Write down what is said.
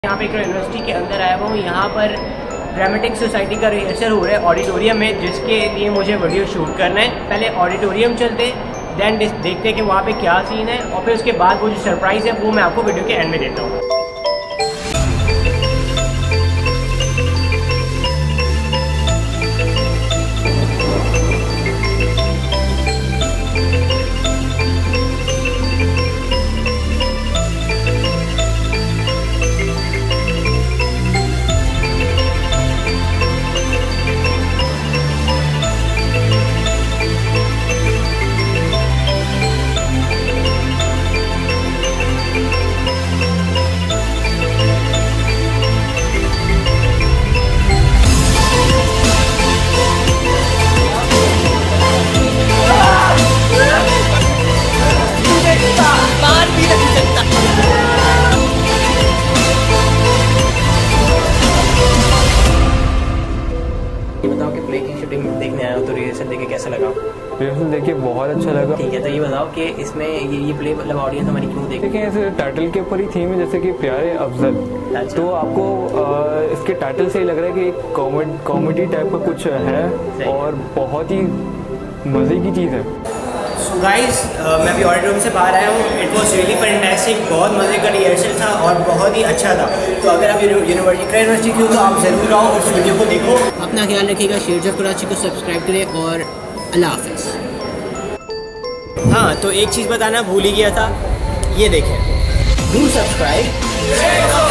यहाँ पे एक यूनिवर्सिटी के अंदर आया हुआ हूँ। यहाँ पर ड्रामेटिक सोसाइटी का रिहर्सल हो रहा है ऑडिटोरियम में, जिसके लिए मुझे वीडियो शूट करना है। पहले ऑडिटोरियम चलते, देन देखते हैं कि वहाँ पे क्या सीन है, और फिर उसके बाद वो जो सरप्राइज़ है वो मैं आपको वीडियो के एंड में देता हूँ। बताओ कि प्ले की शूटिंग देखने आया हो तो रिहर्सल देखे कैसा लगा? रिहर्सल देखिए बहुत अच्छा लगा। ठीक है, तो ये बताओ कि इसमें ये प्ले मतलब ऑडियंस हमारी क्यों देखें? ऐसे टाइटल के ऊपर ही थीम है, जैसे कि प्यारे अफजल। अच्छा। तो आपको इसके टाइटल से ही लग रहा है कि कॉमेडी टाइप का कुछ है और बहुत ही मज़े की चीज़ है। सो गाइस, मैं अभी ऑडिटोरियम से बाहर आया हूँ। इट वॉज रियली फैंटास्टिक, बहुत मज़े का रिहर्सल था और बहुत ही अच्छा था। तो अगर आप यूनिवर्सिटी की हो तो आप ज़रूर आओ, उस वीडियो को देखो। अपना ख्याल रखिएगा, शेयर्स ऑफ कराची को सब्सक्राइब करें और अल्लाह हाफिज़। हाँ, तो एक चीज़ बताना भूल ही गया था, ये देखें, डू सब्सक्राइब।